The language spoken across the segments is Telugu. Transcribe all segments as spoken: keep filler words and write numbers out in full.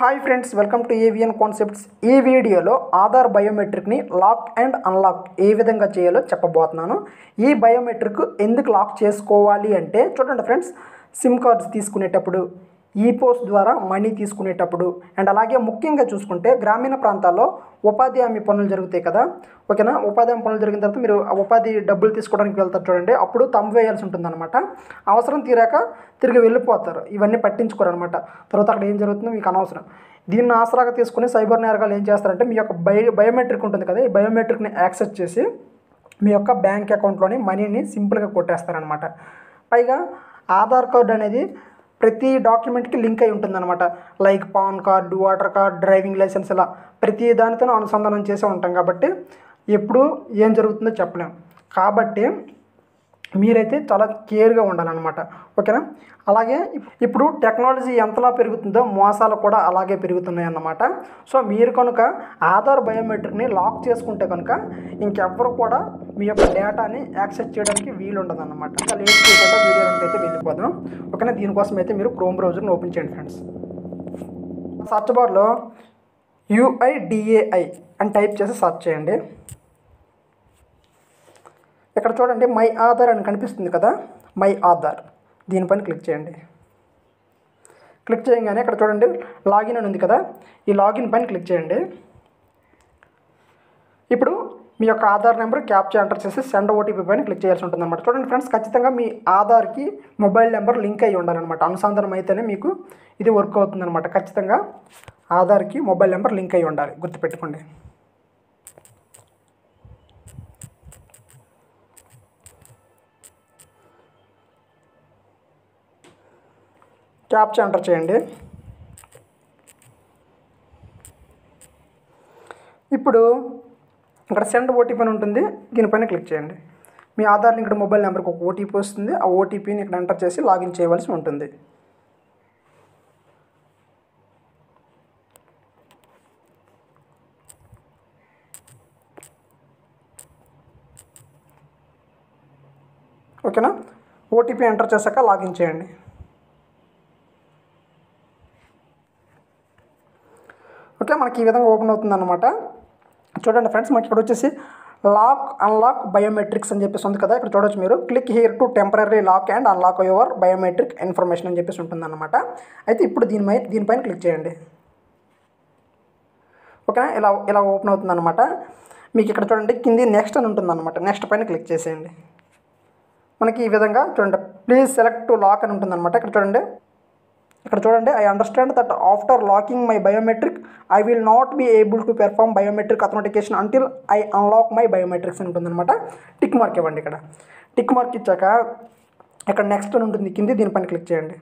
Hi friends, welcome to AVN concepts. ఈ వీడియోలో ఆధార్ బయోమెట్రిక్ని లాక్ అండ్ అన్లాక్ ఏ విధంగా చేయాలో చెప్పబోతున్నాను. ఈ బయోమెట్రిక్ ఎందుకు లాక్ చేసుకోవాలి అంటే, చూడండి ఫ్రెండ్స్, సిమ్ కార్డ్స్ తీసుకునేటప్పుడు, ఈ పోస్ట్ ద్వారా మనీ తీసుకునేటప్పుడు, అండ్ అలాగే ముఖ్యంగా చూసుకుంటే గ్రామీణ ప్రాంతాల్లో ఉపాధి హామీ పనులు జరుగుతాయి కదా, ఓకేనా. ఉపాధి హామీ పనులు జరిగిన తర్వాత మీరు ఉపాధి డబ్బులు తీసుకోవడానికి వెళ్తారు చూడండి, అప్పుడు తంబు వేయాల్సి ఉంటుందన్నమాట. అవసరం తీరాక తిరిగి వెళ్ళిపోతారు, ఇవన్నీ పట్టించుకోరు అనమాట. తర్వాత అక్కడ ఏం జరుగుతుందో మీకు అనవసరం. దీన్ని ఆసరాగా తీసుకుని సైబర్ నేరగాలు ఏం చేస్తారంటే, మీ యొక్క బయో బయోమెట్రిక్ ఉంటుంది కదా, ఈ బయోమెట్రిక్ని యాక్సెస్ చేసి మీ యొక్క బ్యాంక్ అకౌంట్లోని మనీని సింపుల్గా కొట్టేస్తారనమాట. పైగా ఆధార్ కార్డు అనేది ప్రతి డాక్యుమెంట్కి లింక్ అయి ఉంటుందన్నమాట. Like pan card, voter card, driving licence, ఇలా ప్రతి దానితోనూ అనుసంధానం చేసే ఉంటాం కాబట్టి ఎప్పుడు ఏం జరుగుతుందో చెప్పలేం. కాబట్టి మీరైతే చాలా కేర్గా ఉండాలన్నమాట, ఓకేనా. అలాగే ఇప్పుడు టెక్నాలజీ ఎంతలా పెరుగుతుందో మోసాలు కూడా అలాగే పెరుగుతున్నాయి అన్నమాట. సో మీరు కనుక ఆధార్ బయోమెట్రిక్ని లాక్ చేసుకుంటే కనుక ఇంకెవ్వరు కూడా మీ యొక్క డేటాని యాక్సెస్ చేయడానికి వీలు ఉండదు అన్నమాట. ఇంకా లేట్ చేయకుండా వీడియోలోకి అయితే వెళ్ళిపోదాం, ఓకేనా. దీనికోసం అయితే మీరు క్రోమ్ బ్రౌజర్ని ఓపెన్ చేయండి ఫ్రెండ్స్. సర్చ్ బార్లో యూఐడిఏఐ అని టైప్ చేసి సర్చ్ చేయండి. ఇక్కడ చూడండి, మై ఆధార్ అని కనిపిస్తుంది కదా, మై ఆధార్, దీనిపైన క్లిక్ చేయండి. క్లిక్ చేయగానే ఇక్కడ చూడండి లాగిన్ అని ఉంది కదా, ఈ లాగిన్ పైన క్లిక్ చేయండి. ఇప్పుడు మీ యొక్క ఆధార్ నెంబర్ క్యాప్చా ఎంటర్ చేసి సెండ్ ఓటీపీ పైన క్లిక్ చేయాల్సి ఉంటుంది అనమాట. చూడండి ఫ్రెండ్స్, ఖచ్చితంగా మీ ఆధార్కి మొబైల్ నెంబర్ లింక్ అయ్యి ఉండాలన్నమాట. అనుసంధానం అయితేనే మీకు ఇది వర్క్ అవుతుంది అనమాట. ఖచ్చితంగా ఆధార్కి మొబైల్ నెంబర్ లింక్ అయ్యి ఉండాలి, గుర్తుపెట్టుకోండి. క్యాప్చా ఎంటర్ చేయండి. ఇప్పుడు ఇక్కడ సెండ్ ఓటీపీ అని ఉంటుంది, దీనిపైన క్లిక్ చేయండి. మీ ఆధార్ లింక్డ్ మొబైల్ నెంబర్కి ఒక ఓటీపీ వస్తుంది. ఆ ఓటీపీని ఇక్కడ ఎంటర్ చేసి లాగిన్ చేయవలసి ఉంటుంది. ఓకేనా. ఓటీపీ ఎంటర్ చేశాక లాగిన్ చేయండి. ఓకే, మనకి ఈ విధంగా ఓపెన్ అవుతుంది అనమాట. చూడండి ఫ్రెండ్స్, మనకి ఇక్కడ వచ్చేసి లాక్ అన్లాక్ బయోమెట్రిక్స్ అని చెప్పేసి ఉంది కదా, ఇక్కడ చూడొచ్చు మీరు. Click here to temporary lock and unlock your biometric information అని చెప్పేసి ఉంటుంది అనమాట. అయితే ఇప్పుడు దీనిపై దీనిపైన క్లిక్ చేయండి. ఓకేనా, ఇలా ఇలా ఓపెన్ అవుతుంది అనమాట. మీకు ఇక్కడ చూడండి కింది నెక్స్ట్ అని ఉంటుంది అనమాట. నెక్స్ట్ పైన క్లిక్ చేసేయండి. మనకి ఈ విధంగా చూడండి, ప్లీజ్ సెలెక్ట్ టు లాక్ అని ఉంటుంది అనమాట. ఇక్కడ చూడండి ఇక్కడ చూడండి I understand that after locking my biometric I will not be able to perform biometric authentication until I unlock my biometrics అని ఉంటుందన్నమాట. టిక్ మార్క్ ఇవ్వండి. ఇక్కడ టిక్ మార్క్ ఇచ్చాక ఇక్కడ నెక్స్ట్ అని ఉంటుంది కింది, దీనిపైన క్లిక్ చేయండి.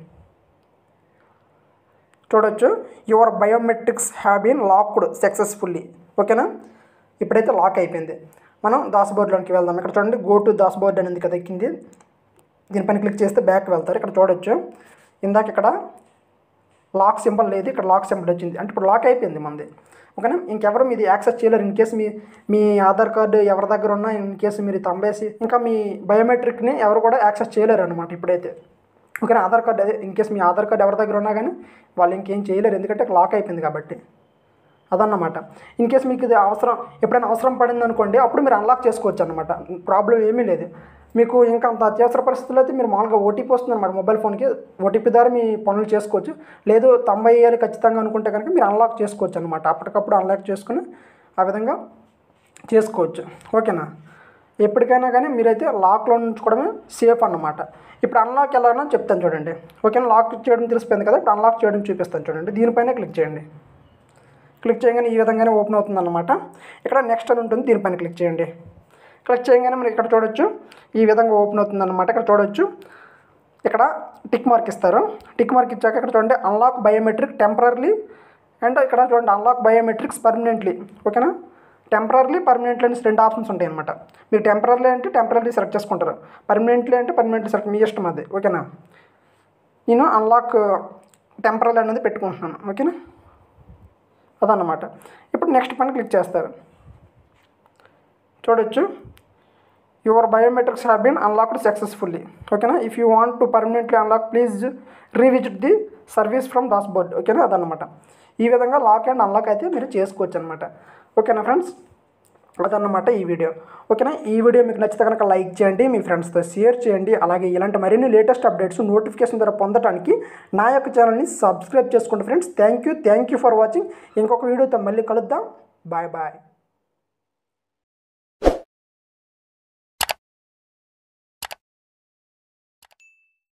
చూడొచ్చు, your biometrics have been locked successfully. ఓకేనా, ఇప్పుడైతే లాక్ అయిపోయింది. మనం డాష్బోర్డ్లోకి వెళ్దాం. ఇక్కడ చూడండి గో టు డాష్బోర్డ్ అని ఉంది కదా కింది, దీనిపైన క్లిక్ చేస్తే బ్యాక్ వెళ్తారు. ఇక్కడ చూడొచ్చు ఇందాక ఇక్కడ లాక్ సింబల్ లేదు, ఇక్కడ లాక్ సింబల్ వచ్చింది, అంటే ఇప్పుడు లాక్ అయిపోయింది మంది. ఓకేనా, ఇంకెవరు మీది యాక్సెస్ చేయలేరు. ఇన్ కేసు మీ మీ ఆధార్ కార్డు ఎవరి దగ్గర ఉన్నా, ఇన్ కేసు మీరు తంబేసి ఇంకా మీ బయోమెట్రిక్ని ఎవరు కూడా యాక్సెస్ చేయలేరు అనమాట ఇప్పుడైతే. ఓకేనా, ఆధార్ కార్డు అదే, ఇన్ కేసు మీ ఆధార్ కార్డు ఎవరి దగ్గర ఉన్నా కానీ వాళ్ళు ఇంకేం చేయలేరు, ఎందుకంటే లాక్ అయిపోయింది కాబట్టి. అదన్నమాట. ఇన్ కేసు మీకు ఇది అవసరం, ఎప్పుడైనా అవసరం పడింది అనుకోండి, అప్పుడు మీరు అన్లాక్ చేసుకోవచ్చు అనమాట. ప్రాబ్లం ఏమీ లేదు. మీకు ఇంకా అంత అత్యవసర పరిస్థితుల్లో అయితే మీరు మామూలుగా ఓటీపీ వస్తుంది అనమాట మొబైల్ ఫోన్కి, ఓటీపీ ద్వారా మీ పనులు చేసుకోవచ్చు. లేదు తొంభై వేయాలి ఖచ్చితంగా అనుకుంటే కనుక మీరు అన్లాక్ చేసుకోవచ్చు అనమాట. అప్పటికప్పుడు అన్లాక్ చేసుకుని ఆ విధంగా చేసుకోవచ్చు. ఓకేనా, ఎప్పటికైనా కానీ మీరైతే లాక్లో ఉంచుకోవడమే సేఫ్ అన్నమాట. ఇప్పుడు అన్లాక్ ఎలాగో చెప్తాను చూడండి. ఓకేనా, లాక్ చేయడం తెలిసిపోయింది కదా, ఇప్పుడు అన్లాక్ చేయడం చూపిస్తాను చూడండి. దీనిపైన క్లిక్ చేయండి. క్లిక్ చేయగానే ఈ విధంగానే ఓపెన్ అవుతుంది అన్నమాట. ఇక్కడ నెక్స్ట్ అని ఉంటుంది, దీనిపైన క్లిక్ చేయండి. క్లిక్ చేయగానే మనం ఇక్కడ చూడొచ్చు ఈ విధంగా ఓపెన్ అవుతుంది అనమాట. ఇక్కడ చూడొచ్చు ఇక్కడ టిక్ మార్క్ ఇస్తారు. టిక్ మార్క్ ఇచ్చాక ఇక్కడ చూడండి అన్లాక్ బయోమెట్రిక్ టెంపరర్లీ అండ్ ఇక్కడ చూడండి అన్లాక్ బయోమెట్రిక్స్ పర్మనెంట్లీ. ఓకేనా, టెంపరర్లీ పర్మనెంట్లీ అనేసి రెండు ఆప్షన్స్ ఉంటాయి అనమాట. మీరు టెంపరర్లీ అంటే టెంపరర్లీ సెలెక్ట్ చేసుకుంటారు, పర్మనెంట్లీ అంటే పర్మనెంట్లీ సెలెక్ట్, మీ ఇష్టం అది. ఓకేనా, నేను అన్లాక్ టెంపరర్లీ అనేది పెట్టుకుంటున్నాను. ఓకేనా, అదన్నమాట. ఇప్పుడు నెక్స్ట్ పైన క్లిక్ చేస్తారు. చూడొచ్చు your biometrics have been unlocked successfully. ఓకేనా, if you want to permanently unlock please revisit the service from dashboard. ఓకేనా, అదనమాట. ఈ విధంగా లాక్ అండ్ అన్లాక్ అయితే మీరు చేసుకోవచ్చు అనమాట. ఓకేనా ఫ్రెండ్స్, అదన్నమాట ఈ వీడియో. ఓకేనా, ఈ వీడియో మీకు నచ్చితే కనుక లైక్ చేయండి, మీ ఫ్రెండ్స్తో షేర్ చేయండి. అలాగే ఇలాంటి మరిన్ని లేటెస్ట్ అప్డేట్స్ నోటిఫికేషన్ ద్వారా పొందడానికి నా యొక్క ఛానల్ని సబ్స్క్రైబ్ చేసుకోండి friends. Thank you thank you for watching. ఇంకొక వీడియోతో మళ్ళీ కలుద్దాం. Bye bye.